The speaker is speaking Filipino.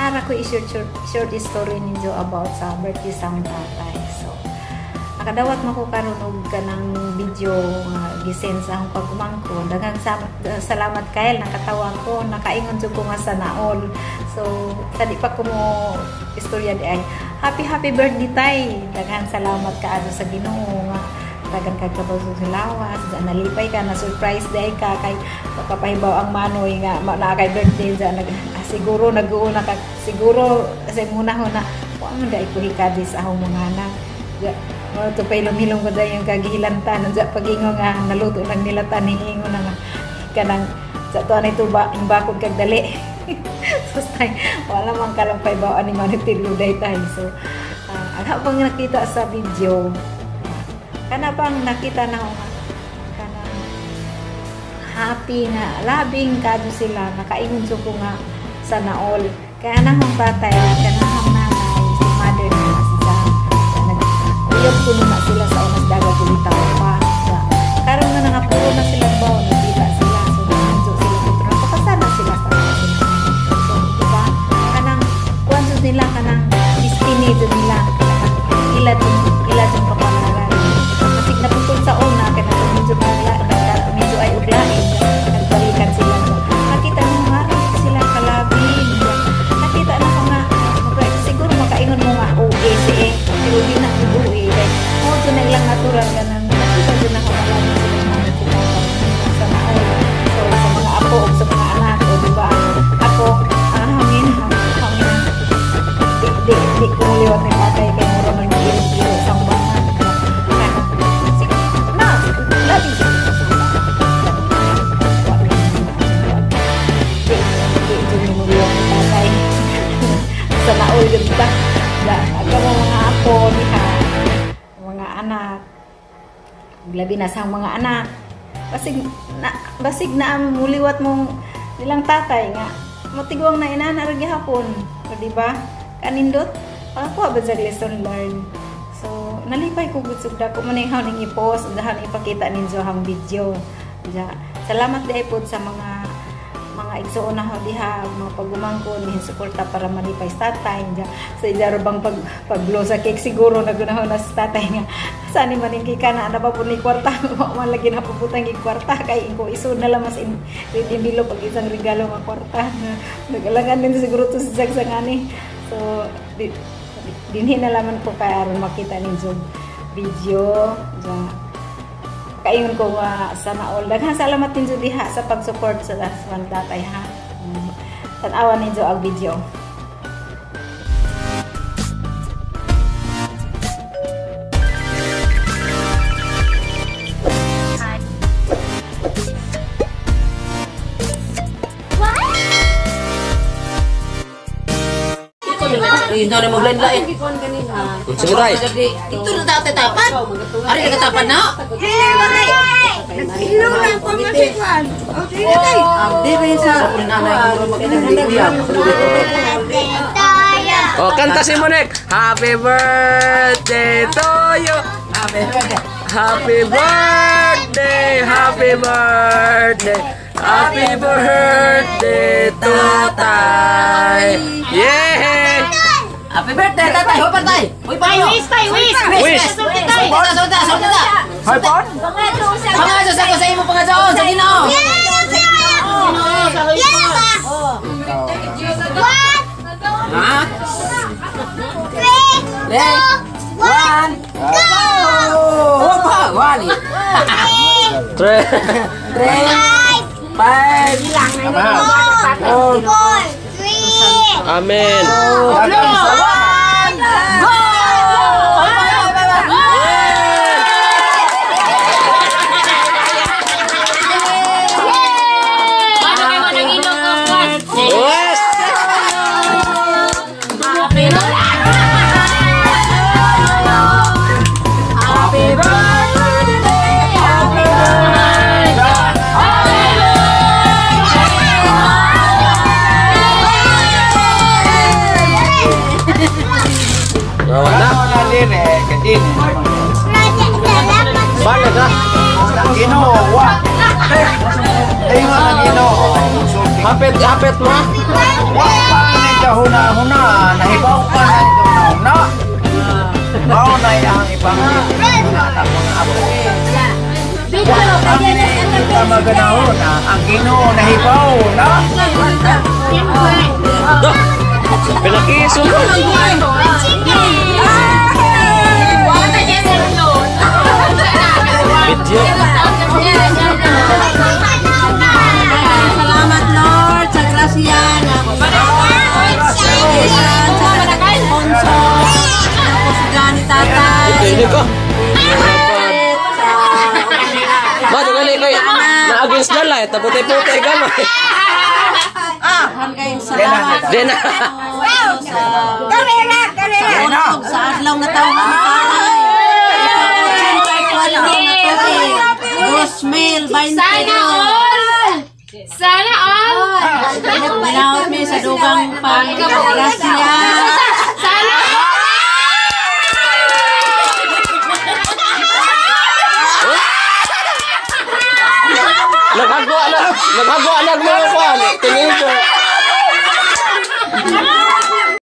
Ara ko i-short story ninyo about sa birthday sa akong tatay. So, nakadawat mo ko karon og kanang video gisend sa akong pagkumangkon. Daghang salamat kay nakatawa ko, nakaingon jud ko nga sana all. So, sa di pa ko mo istorya di ay happy birthday tay. Daghang salamat kaadto sa Ginoo nga dagan kag kabusog sa lawas, nalipay ka na surprise day ka kay pagkapahibaw ang manoy nga na kay birthday sa siguro nag-uuna ka siguro kasi muna ho na wa man dai ko hikadi sa akong mga anak. Mo to pay lumilong ko dayon kag gihilantan sa pagingo nga naluto lang nila taningo na nga kanang sa to anay tuba imbakod kag dali. So tay wala man kalampay baw ani man tilo day tay. So ang pang nakita sa video kana pang nakita na ako kana happy nga labing kado sila nakaingon ko nga sana all kaya nang tatay kanang nanay si mother na sila nag-uyab ko na sila sa unas dagat kulitaw pa karon nga nangapuro na sila baw nakita sila so nanjo sila dito napakasana sila sa so diba kanang kwanso nila kanang destiny nila ila din papalaran masig naputol sa una kanang medyo ay uglain nagbalikan sila nakita mo nga sila kalabing nakita na ko nga siguro makaingon mo nga OA pero di na uwi mo dyan na ilang natural ka nang nakita dyan ako malami sila mga kumawa sa naon so sa mga apo o sa mga anak o diba ako hangin di kumuliwat ng patay kay mura man gilip-gilip isang bangan na labing sila sa naol ganda aga mga apo niha mga anak labi na sa mga anak basig na muliwat mong nilang tatay nga matigwang na inana ra gihapon so diba kanindot ako ba sa lesson learn so nalipay ko gud sugda ko man haw ning i-post dahan ipakita ninyo ang video salamat dai pod sa mga igsoon na ho diha mga pagumangkon ni suporta para malipay sa tatay sa idaro bang paglo sa cake siguro nagunahon na sa tatay nga sani man kay kana na pa ni kwarta man lagi na puputang gi kwarta kay ko isud na lang mas ready bilo pag isang regalo nga kwarta nagalangan din siguro to sa sagsangani so dinhi na laman ko kay aron makita ninyo video kayon ko nga sana all daghang salamat ninyo diha sa pag-support sa Daswan Tatay ha. Tan-awan ninyo ang video. Hindi na maglain-lain. Sige tayo. Ito na dati tapan. Ari nagatapan na. Ilong lang po masikuan. Sige tayo. Di ba sa nanay ko magandang Oh, kanta si Monek. Happy birthday to you. Happy birthday. Happy birthday. Happy birthday to Tay. Yeah. Happy birthday, tatay! Hoy, patay! Hoy, payo! Wish tayo, wish! Wish! Sulta! Hi, Pon? Pangasos ako sa imo pangasaon sa Ginoo! Ha? 3, 2, 1, go! Opa! Wali! 3, 5, 4, Amen. Banyak ah. Ginoo, wa. Ay mga Ginoo. Hapit mo. Wa pa nito. huna-huna, nahibaw pa na ito na huna. Mao na ang ipangit. Anak mo na ako. Ang tamaganahon na, ang Ginoo nahibaw na. Pinakiso mo. Video. Salamat Lord sa grasya na ni tatay. Ini ko. Ma, jangan ni kay na against the light, taputay-putay gamay. Kayong salamat Dena. sa adlaw na taon na tatay. Sana all! Minawat mi sa dugang pag-grasya. Sana Nagagawa na mga kwan. Tingin ko.